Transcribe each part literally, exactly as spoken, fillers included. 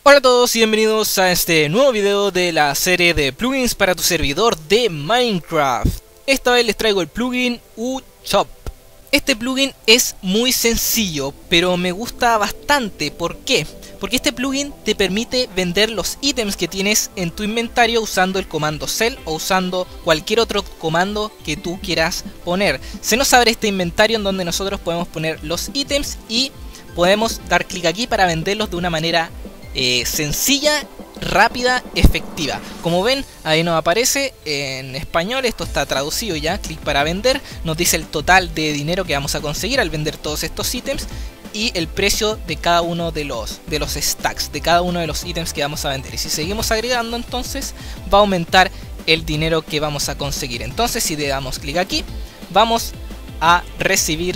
Hola a todos y bienvenidos a este nuevo video de la serie de plugins para tu servidor de Minecraft. Esta vez les traigo el plugin UChop. Este plugin es muy sencillo, pero me gusta bastante. ¿Por qué? Porque este plugin te permite vender los ítems que tienes en tu inventario usando el comando sell o usando cualquier otro comando que tú quieras poner. Se nos abre este inventario en donde nosotros podemos poner los ítems y podemos dar clic aquí para venderlos de una manera Eh, sencilla, rápida, efectiva. Como ven, ahí nos aparece en español, esto está traducido ya, clic para vender, nos dice el total de dinero que vamos a conseguir al vender todos estos ítems y el precio de cada uno de los, de los stacks, de cada uno de los ítems que vamos a vender. Y si seguimos agregando, entonces va a aumentar el dinero que vamos a conseguir. Entonces si le damos clic aquí, vamos a recibir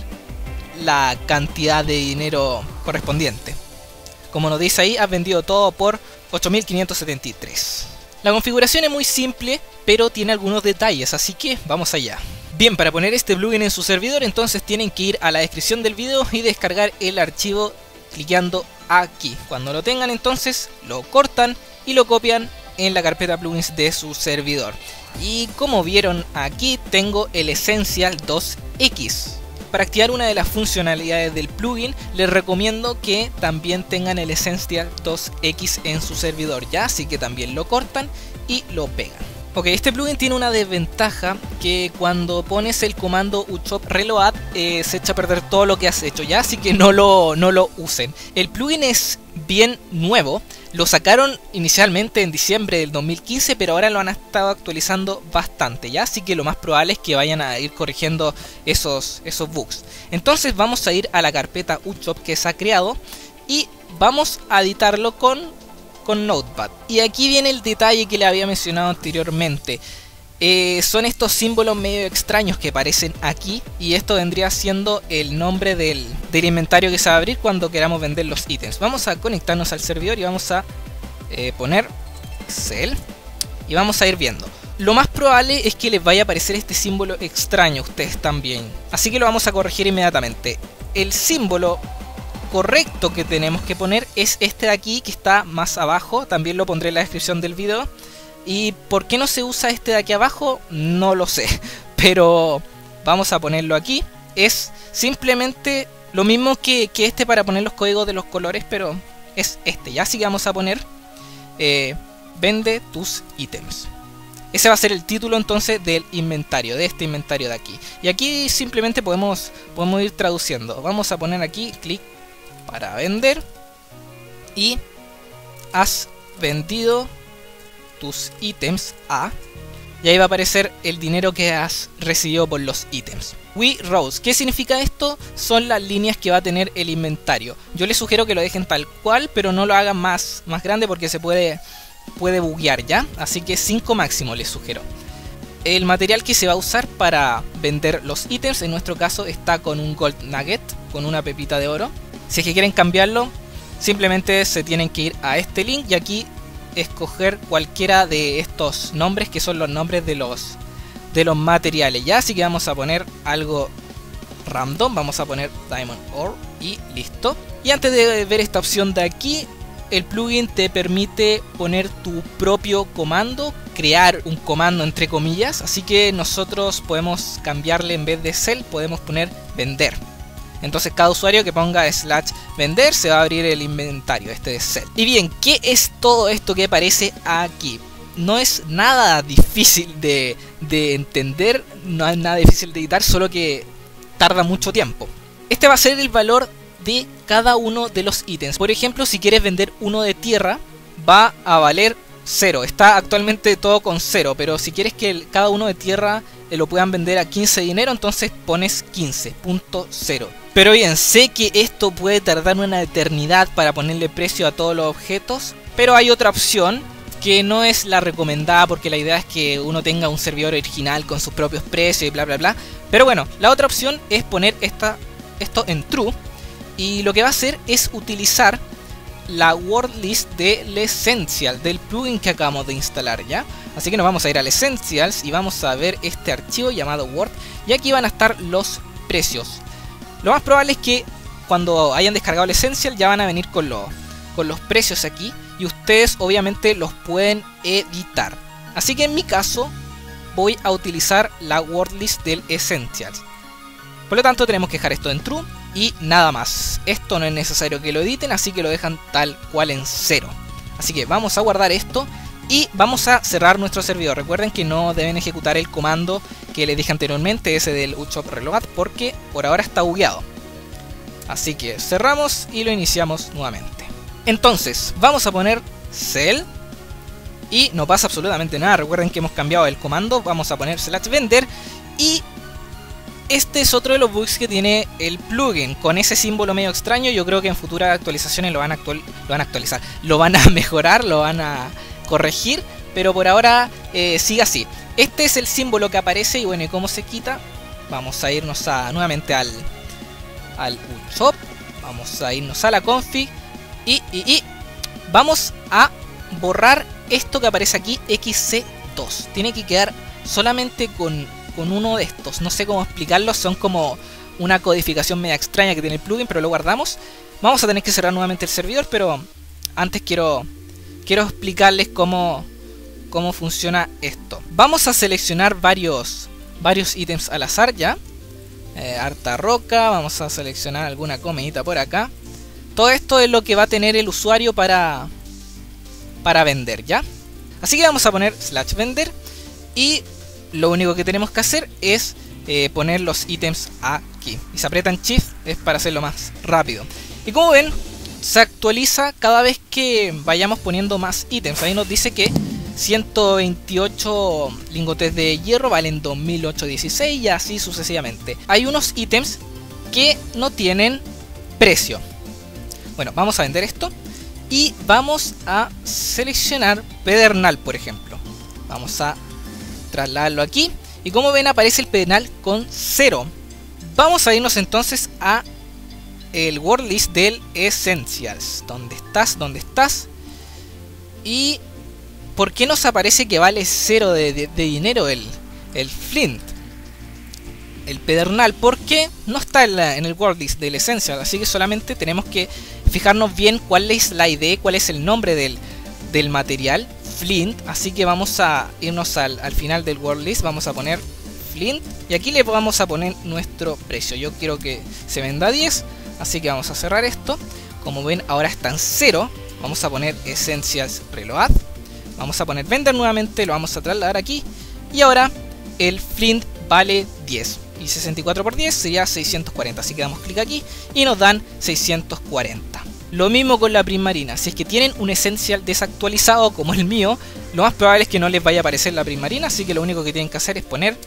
la cantidad de dinero correspondiente. Como nos dice ahí, has vendido todo por ocho mil quinientos setenta y tres. La configuración es muy simple, pero tiene algunos detalles, así que vamos allá. Bien, para poner este plugin en su servidor, entonces tienen que ir a la descripción del video y descargar el archivo clicando aquí. Cuando lo tengan, entonces lo cortan y lo copian en la carpeta plugins de su servidor. Y como vieron aquí, tengo el Essential dos X. Para activar una de las funcionalidades del plugin, les recomiendo que también tengan el Essential dos X en su servidor, ya, así que también lo cortan y lo pegan. Ok, este plugin tiene una desventaja, que cuando pones el comando UChop reload eh, se echa a perder todo lo que has hecho, ya, así que no lo, no lo usen. El plugin es bien nuevo, lo sacaron inicialmente en diciembre del dos mil quince, pero ahora lo han estado actualizando bastante, ya, así que lo más probable es que vayan a ir corrigiendo esos, esos bugs. Entonces vamos a ir a la carpeta UChop que se ha creado y vamos a editarlo con... con Notepad. Y aquí viene el detalle que le había mencionado anteriormente. Eh, son estos símbolos medio extraños que aparecen aquí, y esto vendría siendo el nombre del, del inventario que se va a abrir cuando queramos vender los ítems. Vamos a conectarnos al servidor y vamos a eh, poner sell y vamos a ir viendo. Lo más probable es que les vaya a aparecer este símbolo extraño a ustedes también, así que lo vamos a corregir inmediatamente. El símbolo correcto que tenemos que poner es este de aquí, que está más abajo, también lo pondré en la descripción del video. Y por qué no se usa este de aquí abajo, no lo sé, pero vamos a ponerlo aquí. Es simplemente lo mismo que, que este para poner los códigos de los colores, pero es este, ya. Así que vamos a poner eh, vende tus ítems. Ese va a ser el título entonces del inventario, de este inventario de aquí. Y aquí simplemente podemos, podemos ir traduciendo. Vamos a poner aquí clic para vender y has vendido tus ítems a, y ahí va a aparecer el dinero que has recibido por los ítems. We rows, ¿qué significa esto? Son las líneas que va a tener el inventario. Yo les sugiero que lo dejen tal cual, pero no lo hagan más, más grande porque se puede, puede buguear, ¿ya? Así que cinco máximo les sugiero. El material que se va a usar para vender los ítems, en nuestro caso está con un gold nugget, con una pepita de oro. Si es que quieren cambiarlo, simplemente se tienen que ir a este link y aquí escoger cualquiera de estos nombres, que son los nombres de los, de los materiales, ya. Así que vamos a poner algo random, vamos a poner diamond ore y listo. Y antes de ver esta opción de aquí, el plugin te permite poner tu propio comando, crear un comando entre comillas, así que nosotros podemos cambiarle, en vez de sell podemos poner vender. Entonces cada usuario que ponga slash vender se va a abrir el inventario este de sell. Y bien, ¿qué es todo esto que aparece aquí? No es nada difícil de, de entender, no es nada difícil de editar, solo que tarda mucho tiempo. Este va a ser el valor de cada uno de los ítems. Por ejemplo, si quieres vender uno de tierra, va a valer cero. Está actualmente todo con cero, pero si quieres que el, cada uno de tierra eh, lo puedan vender a quince dinero, entonces pones quince punto cero. Pero bien, sé que esto puede tardar una eternidad para ponerle precio a todos los objetos, pero hay otra opción que no es la recomendada, porque la idea es que uno tenga un servidor original con sus propios precios y bla bla bla. Pero bueno, la otra opción es poner esta, esto en true, y lo que va a hacer es utilizar la word list del Essential, del plugin que acabamos de instalar, ¿ya? Así que nos vamos a ir al Essentials y vamos a ver este archivo llamado Word, y aquí van a estar los precios. Lo más probable es que cuando hayan descargado el Essential ya van a venir con, lo, con los precios aquí, y ustedes obviamente los pueden editar. Así que en mi caso voy a utilizar la wordlist del Essentials. Por lo tanto tenemos que dejar esto en true y nada más. Esto no es necesario que lo editen, así que lo dejan tal cual en cero. Así que vamos a guardar esto y vamos a cerrar nuestro servidor. Recuerden que no deben ejecutar el comando que les dije anteriormente, ese del uchop reload, porque por ahora está bugueado. Así que cerramos y lo iniciamos nuevamente. Entonces vamos a poner cell y no pasa absolutamente nada. Recuerden que hemos cambiado el comando. Vamos a poner slash vendor y este es otro de los bugs que tiene el plugin, con ese símbolo medio extraño. Yo creo que en futuras actualizaciones lo van a, actual, lo van a actualizar, lo van a mejorar, lo van a corregir, pero por ahora eh, sigue así. Este es el símbolo que aparece y bueno, ¿y cómo se quita? Vamos a irnos a, nuevamente al, al shop, vamos a irnos a la config y, y, y vamos a borrar esto que aparece aquí, equis ce dos. Tiene que quedar solamente con... con uno de estos, no sé cómo explicarlo, son como una codificación media extraña que tiene el plugin, pero lo guardamos. Vamos a tener que cerrar nuevamente el servidor, pero antes quiero quiero explicarles cómo, cómo funciona esto. Vamos a seleccionar varios varios ítems al azar ya. Eh, harta roca, vamos a seleccionar alguna comidita por acá. Todo esto es lo que va a tener el usuario para, para vender, ¿ya? Así que vamos a poner slash vender y lo único que tenemos que hacer es eh, poner los ítems aquí. Y se aprietan shift es para hacerlo más rápido. Y como ven, se actualiza cada vez que vayamos poniendo más ítems. Ahí nos dice que ciento veintiocho lingotes de hierro valen dos mil ochocientos dieciséis y así sucesivamente. Hay unos ítems que no tienen precio. Bueno, vamos a vender esto y vamos a seleccionar pedernal, por ejemplo. Vamos a trasladarlo aquí y como ven aparece el pedernal con cero. Vamos a irnos entonces a el wordlist del Essentials. ¿Dónde estás? ¿Dónde estás? Y ¿por qué nos aparece que vale cero de, de, de dinero el, el flint? El pedernal, porque no está en, la, en el wordlist del Essentials, así que solamente tenemos que fijarnos bien cuál es la I D, cuál es el nombre del, del material, flint. Así que vamos a irnos al, al final del wordlist, vamos a poner flint y aquí le vamos a poner nuestro precio. Yo quiero que se venda diez, así que vamos a cerrar esto. Como ven ahora está en cero, vamos a poner Essentials Reload, vamos a poner vender nuevamente, lo vamos a trasladar aquí y ahora el flint vale diez. Y sesenta y cuatro por diez sería seiscientos cuarenta, así que damos clic aquí y nos dan seiscientos cuarenta. Lo mismo con la prismarina, si es que tienen un Essential desactualizado como el mío, lo más probable es que no les vaya a aparecer la prismarina, así que lo único que tienen que hacer es poner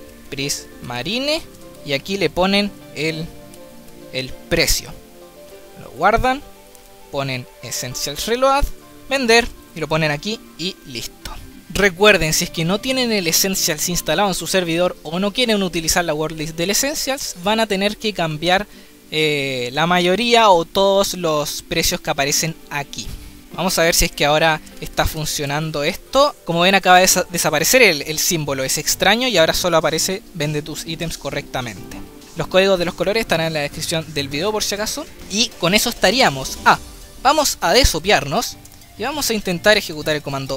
prismarine y aquí le ponen el, el precio. Lo guardan, ponen Essentials Reload, vender y lo ponen aquí y listo. Recuerden, si es que no tienen el Essentials instalado en su servidor o no quieren utilizar la wordlist del Essentials, van a tener que cambiar eh, la mayoría o todos los precios que aparecen aquí. Vamos a ver si es que ahora está funcionando esto. Como ven acaba de des desaparecer el, el símbolo, es extraño y ahora solo aparece vende tus ítems correctamente. Los códigos de los colores estarán en la descripción del video por si acaso. Y con eso estaríamos. Ah, vamos a desopiarnos y vamos a intentar ejecutar el comando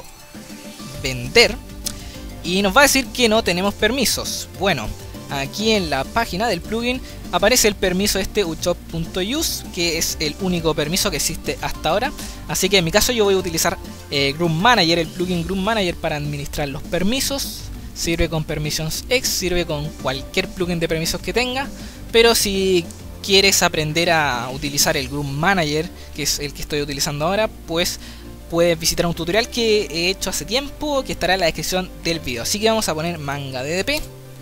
vender y nos va a decir que no tenemos permisos. Bueno, aquí en la página del plugin aparece el permiso este uchop.use, que es el único permiso que existe hasta ahora, así que en mi caso yo voy a utilizar eh, Group Manager, el plugin Group Manager para administrar los permisos. Sirve con Permissions X, sirve con cualquier plugin de permisos que tenga, pero si quieres aprender a utilizar el Group Manager, que es el que estoy utilizando ahora, pues puedes visitar un tutorial que he hecho hace tiempo que estará en la descripción del video. Así que vamos a poner manga D D P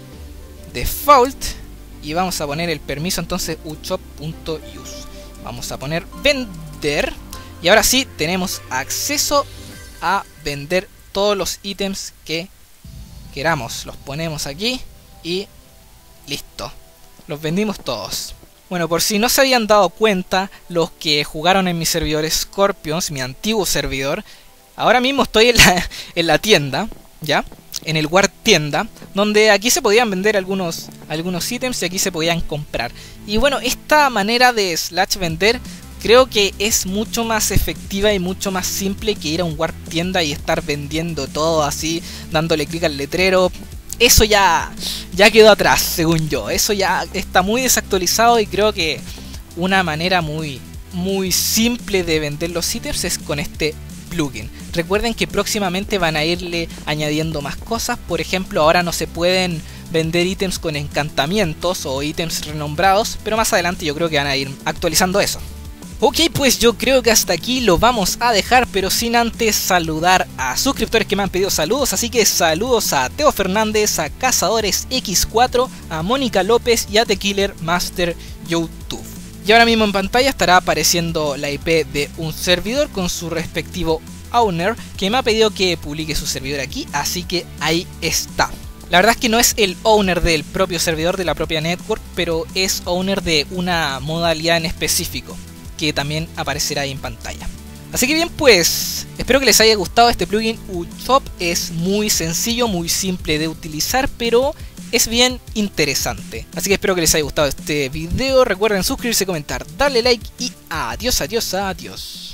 default y vamos a poner el permiso entonces uchop.use. Vamos a poner vender y ahora sí tenemos acceso a vender todos los ítems que queramos. Los ponemos aquí y listo, los vendimos todos. Bueno, por si no se habían dado cuenta los que jugaron en mi servidor Scorpions, mi antiguo servidor, ahora mismo estoy en la, en la tienda, ¿ya? En el War tienda, donde aquí se podían vender algunos, algunos ítems y aquí se podían comprar. Y bueno, esta manera de slash vender Creo que es mucho más efectiva y mucho más simple que ir a un Warp tienda y estar vendiendo todo así, dándole clic al letrero. Eso ya, ya quedó atrás, según yo. Eso ya está muy desactualizado y creo que una manera muy, muy simple de vender los ítems es con este plugin. Recuerden que próximamente van a irle añadiendo más cosas. Por ejemplo, ahora no se pueden vender ítems con encantamientos o ítems renombrados, pero más adelante yo creo que van a ir actualizando eso. Ok, pues yo creo que hasta aquí lo vamos a dejar, pero sin antes saludar a suscriptores que me han pedido saludos. Así que saludos a Teo Fernández, a Cazadores equis cuatro, a Mónica López y a The Killer Master YouTube. Y ahora mismo en pantalla estará apareciendo la I P de un servidor con su respectivo owner, que me ha pedido que publique su servidor aquí, así que ahí está. La verdad es que no es el owner del propio servidor, de la propia network, pero es owner de una modalidad en específico, que también aparecerá ahí en pantalla. Así que bien, pues espero que les haya gustado este plugin Uchopp. Es muy sencillo, muy simple de utilizar, pero es bien interesante. Así que espero que les haya gustado este video. Recuerden suscribirse, comentar, darle like y adiós, adiós, adiós.